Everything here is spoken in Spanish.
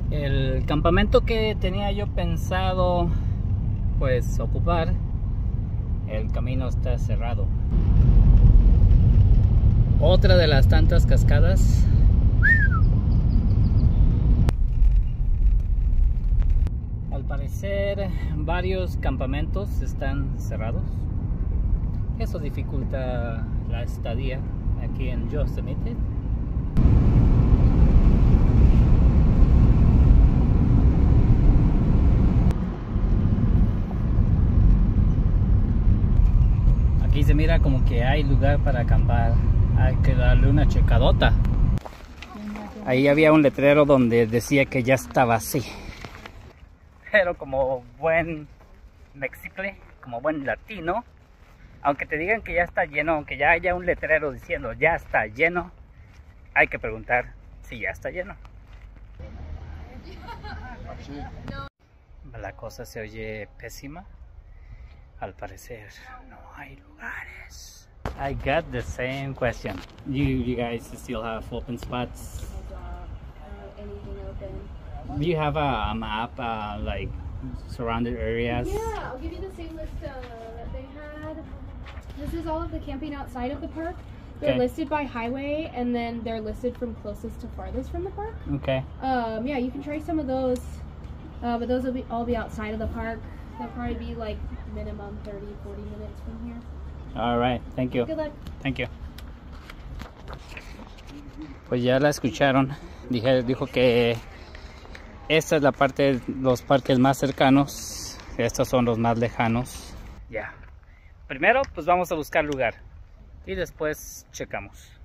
El campamento que tenía yo pensado pues ocupar, el camino está cerrado. Otra de las tantas cascadas. Al parecer varios campamentos están cerrados. Eso dificulta la estadía aquí en Yosemite. Aquí se mira como que hay lugar para acampar. Hay que darle una checadota. Ahí había un letrero donde decía que ya estaba así. Pero como buen mexicle, como buen latino, aunque te digan que ya está lleno, aunque ya haya un letrero diciendo ya está lleno, hay que preguntar si ya está lleno. La cosa se oye pésima. Al parecer no hay lugares. I got the same question. You guys still have open spots? Anything open. Do you have a map, like surrounded areas? Yeah, I'll give you the same list that they had. This is all of the camping outside of the park. They're Okay. listed by highway, and then they're listed from closest to farthest from the park. Okay. Yeah, you can try some of those, but those will all be outside of the park. They'll probably be like minimum 30-40 minutes from here. All right. Thank you. Good luck. Thank you. Pues ya la escucharon. Dijo que esta es la parte de los parques más cercanos. Estos son los más lejanos. Ya. Primero, pues vamos a buscar lugar. Y después checamos.